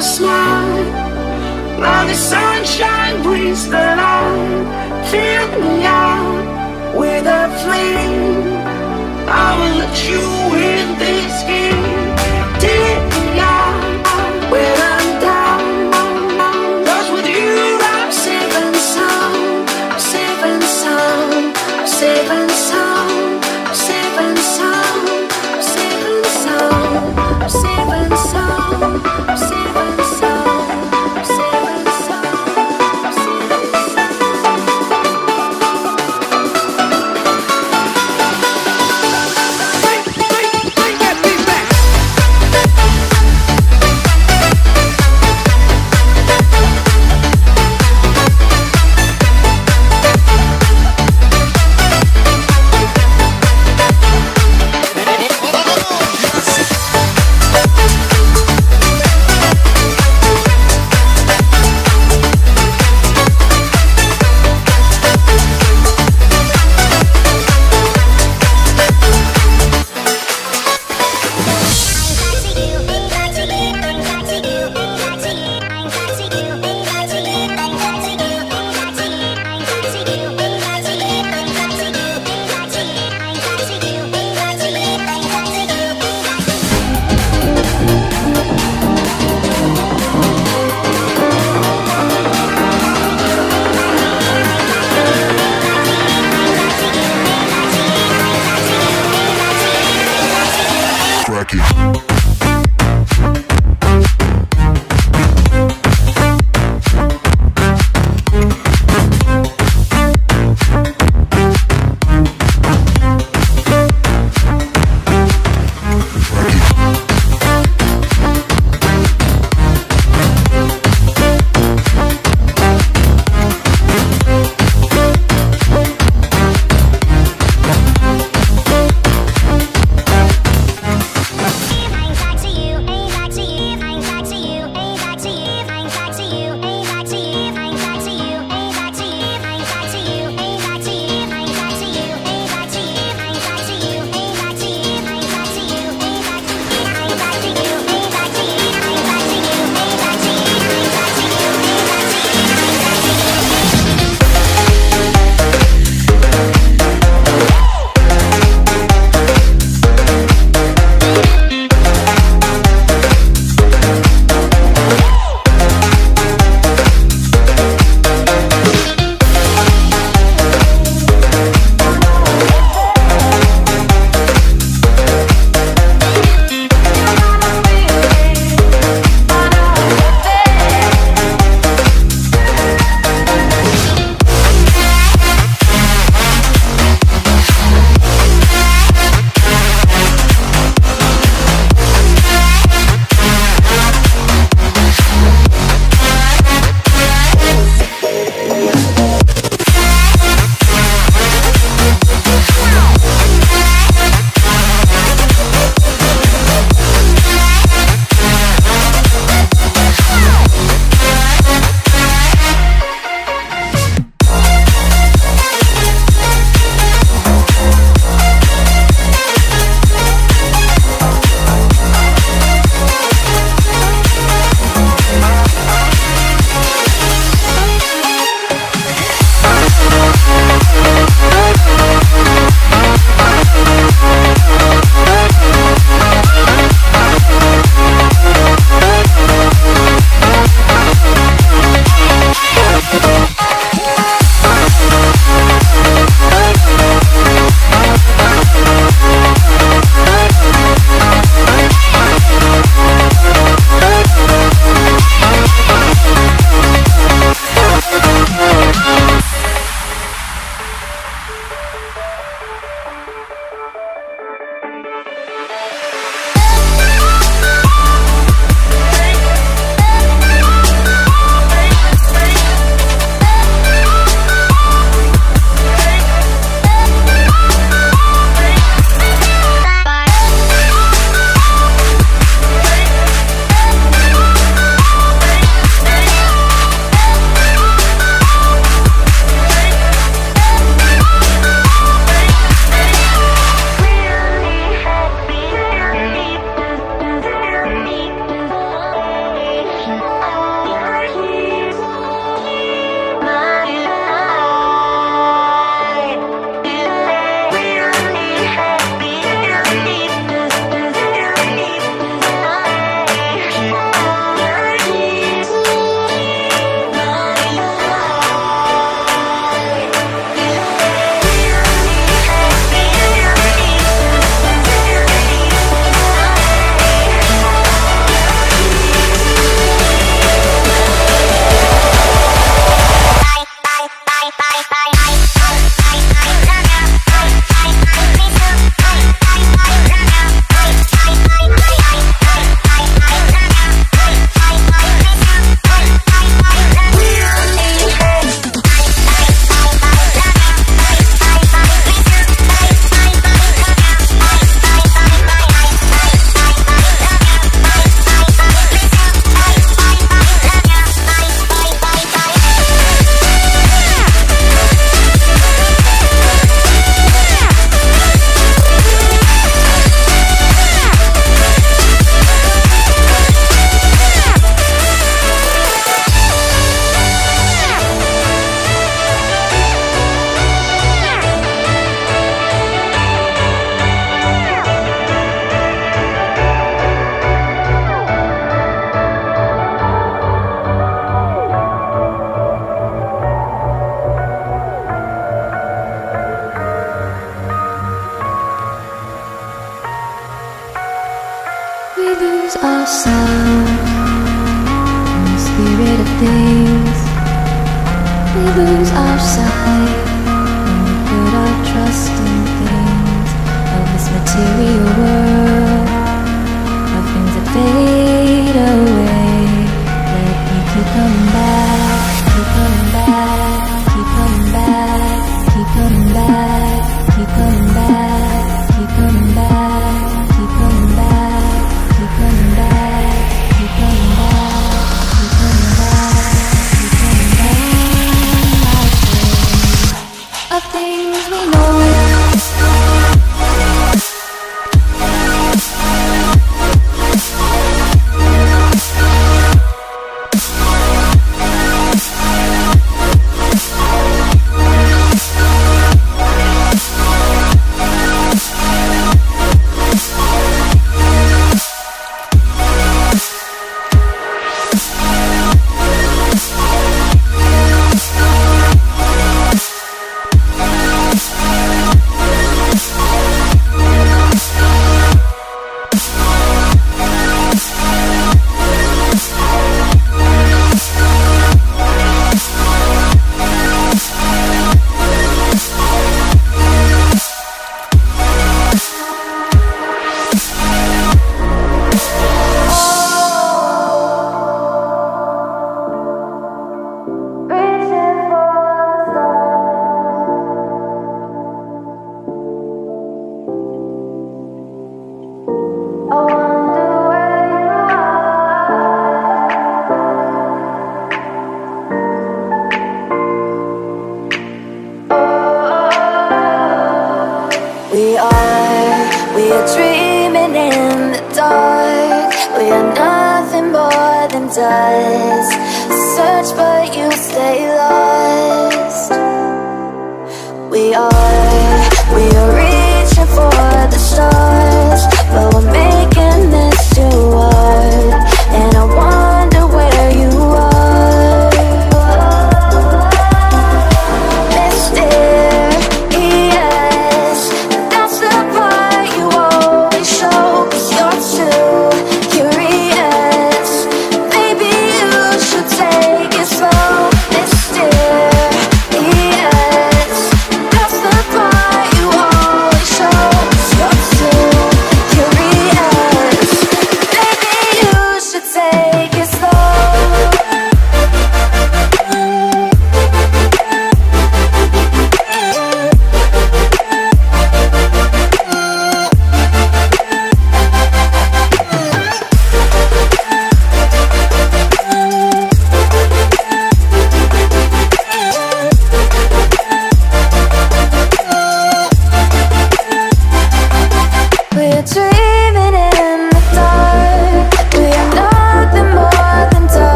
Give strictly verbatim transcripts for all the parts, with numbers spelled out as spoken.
smile. Now the sunshine brings the light. Fill me out with a flame. I will let you in this game. Take me out when I'm down. 'Cause with you I'm safe and sound. I'm safe and sound. I'm safe and sound. I'm safe and sound. I'm safe and sound. I'm safe and sound. I'm safe and sound. I'm safe and sound. I'm safe and sound. Bring that beat back. sound, in the spirit of things. We lose our sight when we put our trust in things of this material world, of things that fade away. Let me keep coming back, keep coming back, keep coming back, keep coming back, keep coming back, keep coming back, keep coming back, keep coming back, keep coming back, keep coming back, keep coming back. Of things we know. We are, we are dreaming in the dark. We are nothing more than dust. Search but you stay lost. We are, we are reaching for the stars, but we're making this too hard. And I wonder where you are, mysterious. That's the part you always show, 'cause you're too curious. Maybe you should take it slow, mysterious. That's the part you always show, 'cause you're too curious.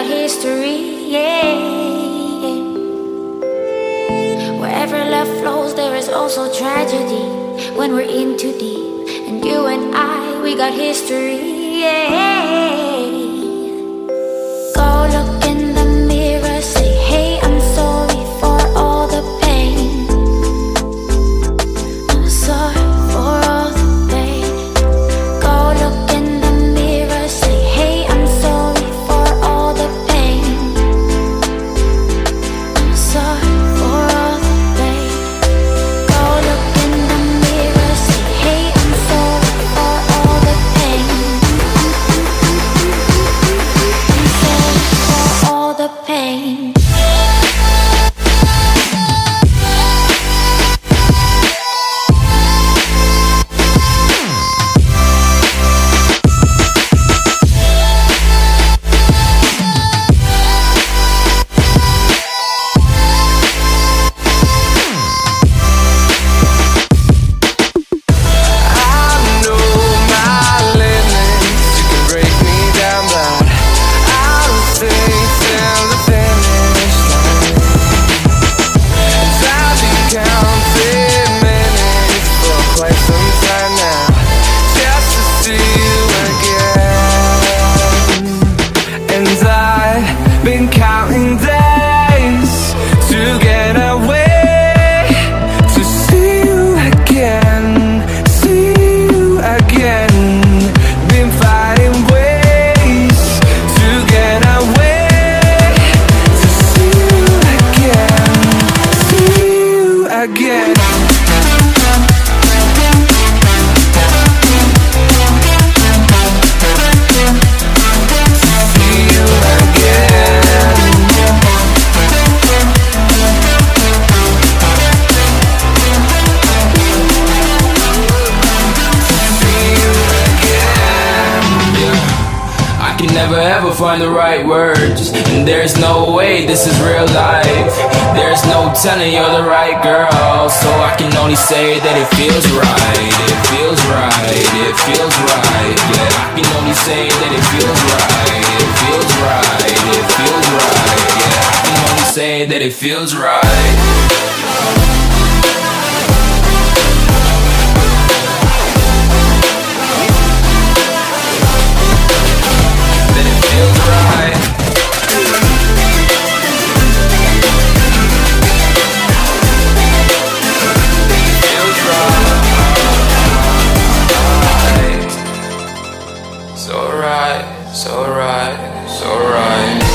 got history, yeah. Wherever love flows, there is also tragedy when we're in too deep. And you and I, we got history, yeah. Go look in the mirror, say, hey, I'm sorry for all the pain. I'm sorry for all the pain. Go look in the mirror, say, hey, I'm sorry for all the pain. I'm sorry for all the pain. Go look in the mirror, say, hey, I'm sorry for all the pain. I'm sorry for all the pain. Been counting days to get away, to see you again, see you again. Been fighting ways to get away, to see you again, see you again. Never ever find the right words, and there's no way this is real life. There's no telling you're the right girl, so I can only say that it feels right. It feels right, it feels right. Yeah, I can only say that it feels right. It feels right, it feels right. Yeah, I can only say that it feels right. Feels right. Feels right. So right, so right, so right.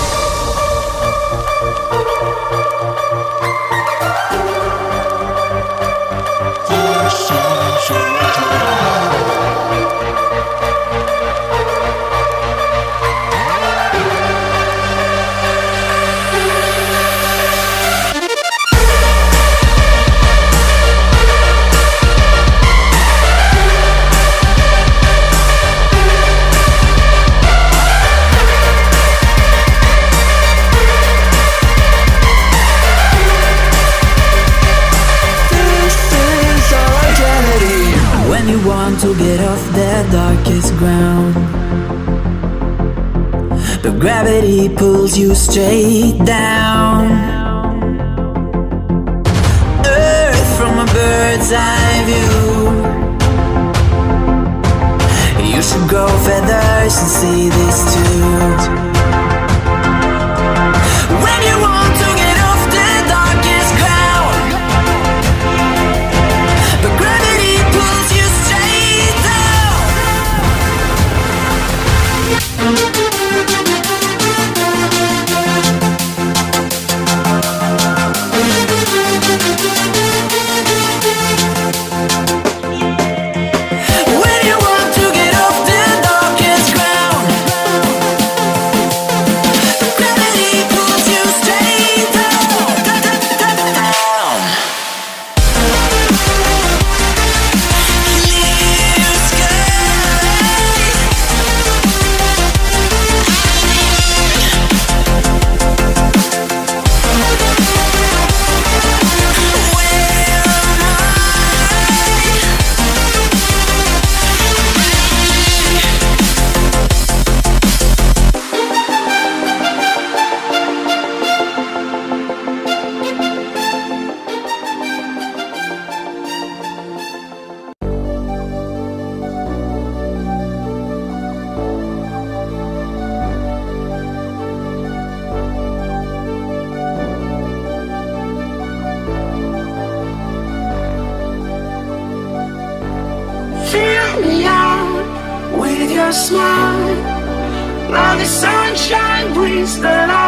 To get off the darkest ground, but gravity pulls you straight down. Earth from a bird's eye view. You should grow feathers and see this too. When you want to get off the darkest ground, but gravity pulls you straight down. When you want to get off the darkest ground, your smile. Now the sunshine brings the light.